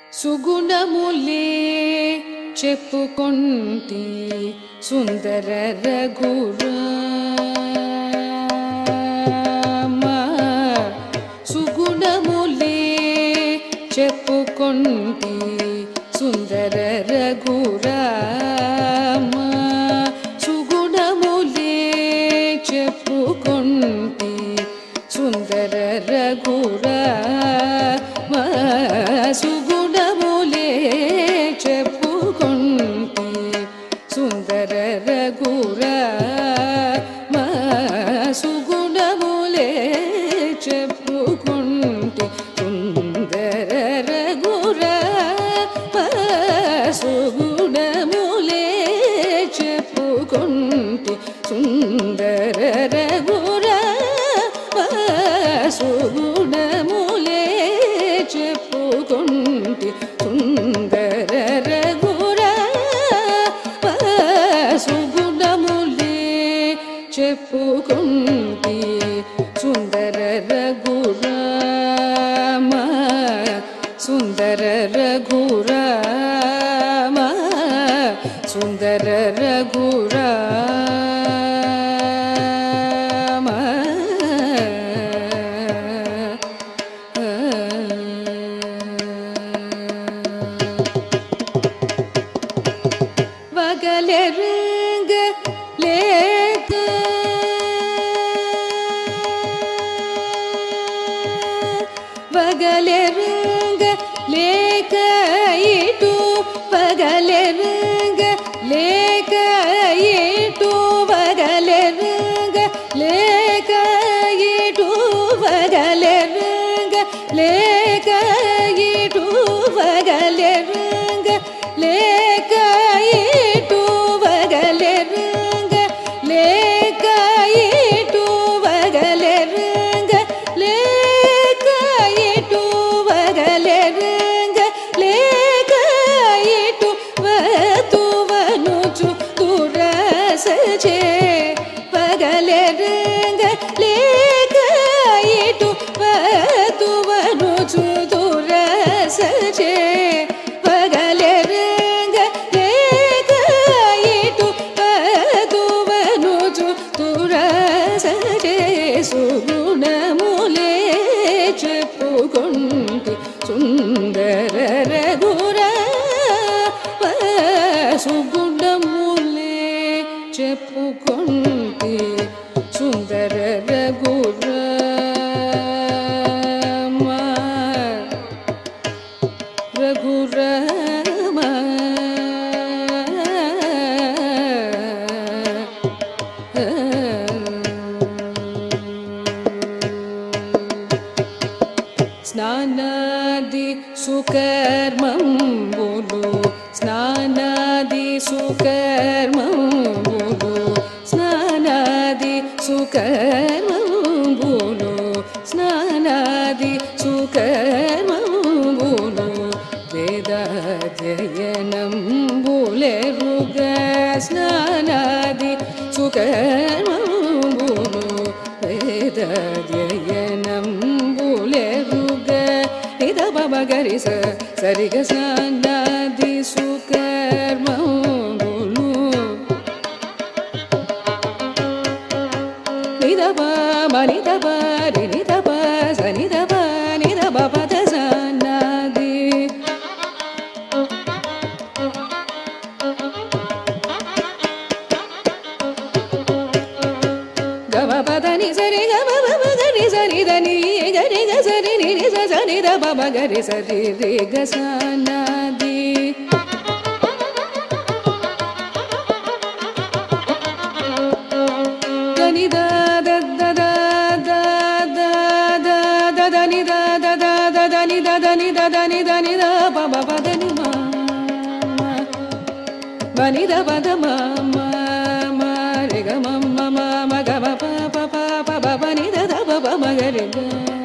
సుగుణములే చెప్పుకొంటి సుందర రఘురామ సుగుణములే చెప్పుకొంటి సుందర రఘురామ సుగుణములే చెప్పుకొంటి సుందర రఘురామ సుగుణములే చెప్పుకొంటి సుందర రఘురామ సుగుణములే చెప్పుకొంటి సుందర రఘురామ సుగుణములే చెప్పుకొంటి సుందర రఘురామ సుగుణములే చెప్పుకొంటి సుందర రఘురామ సుగుణములే చెప్పుకొంటి సుందర రఘురామ సుందర రఘురామ సుందర రఘురామ వగలెరుంగ లేక వగలెరుంగ లేక ఇటు వగలెరుంగ లేక ఇటు వగలెరుంగ లేక ఇటు వగలెరుంగ లేక ఇటు వగలెరుంగ లేక ఇటు వగలెరుంగ లేక ఇటు వగలెరుంగ లేక ఇటు వగలెరుంగ లేక ఇటు వతువనుచు తురసచే వగలెరుంగ లేక ఇటు వతువనుచు తురసచే వగలెరుంగ లేక ఇటు వతువనుచు తురసచే సుగుణములే చెప్పుకొంటి సుందర రఘురామ సుగుణములే చెప్పుకొంటి సుందర రఘురామ రఘురామ స్నానాది సుకర్మంబులు స్నానాది సుకర్మంబులు స్నానాది సుకర్మంబులు స్నానాది సుకర్మంబులు వేదాధ్యయనంబులెరుగ స్నానాది సుకర్మంబులు వేదాధ్యయనంబులెరుగ నిద బబ గరి సరిగ స్నానాది సుకర్మంబులు నిద నిద రి నిద స నిద నిద పద స్నానాది గమ పదని సరి గమ గరి సరి దని గరి గ సరి ని స సని ద బబ గరి సరి రి గ సనాది దని ద ద ద ద ద ద ద దని ద ద ద ద దని ద దని ద దని దని ద బబ పదని మా బని ద పద మా మా రి గ మ మ మ గ మ ప ప ప ప బ బని ద ద బ బ మ గ రి గ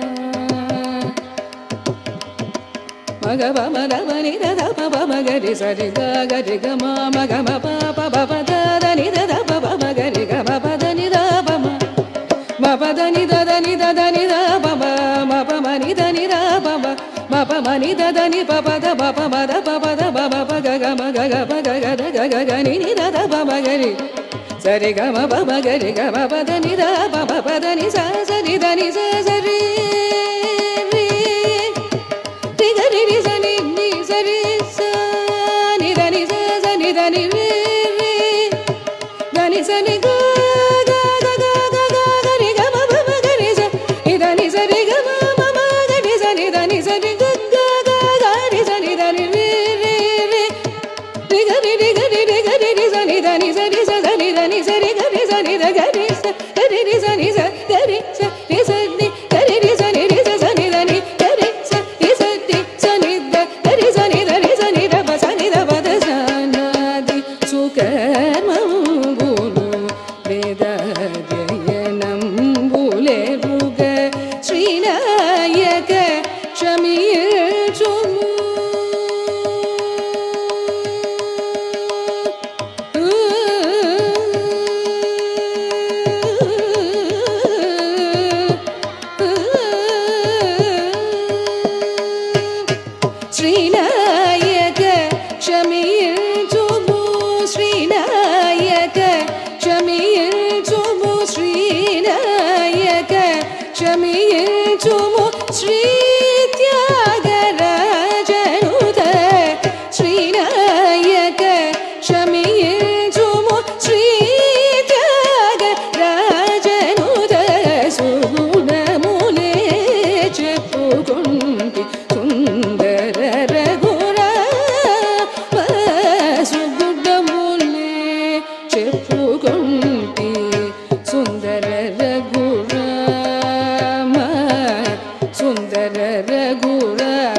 మ గ బ మ ద బని ద ద బ బ మ గ రి స రి గ గ రి గ మ మ గ మ ప ప బ ప ద ద ని ద ద బ బ మ గ రి గ మ ప ద ని ద బ మ మ ప ద ని ద ద ని ద ద ని ద బ బ మ ప మ ని ద ని ద బ బ మప మని దని పపద పప మద పపద పప గగ మగ పగ గద గగ గని నిద పమగరి సరి గమ పమగరి గమ పద నిద పమ పద ని స సరి దని స సరి రి రి గరి రి సని ని సరి స ని దని స సని దని రి రి దని సని గ గ గ గ గ గరి గమ పమగరి స ని దని సరి గమ మమ గరి సని దని సరి గ గ గ గరి సని దని రి రి రి రి గరి రి గరి రి గరి రి సని దని సరి స సని దని సరి గరి సని ద గరి స గరి రి సని స గరి స రి సని గరి రి సని రి స సని దని గరి స రి సని సని ద గరి సని ద రి సని ద ప సని ద పద సనాది సుకర్మంబులు వేదాధ్యయనంబులే రుగ శ్రీనాయక క్షమించుము శ్రీనాయక క్షమించుము శ్రీనాయక క్షమించుము శ్రీనాయక క్షమించుము శ్రీ త్యాగరాజనుత శ్రీనాయక క్షమించుము శ్రీ త్యాగరాజనుత సుగుణములే చెప్పుకుంటి సుందర రఘురామ సుగుణములే చెప్పుకుంటి సుందర రఘురామ సుందర రఘురామ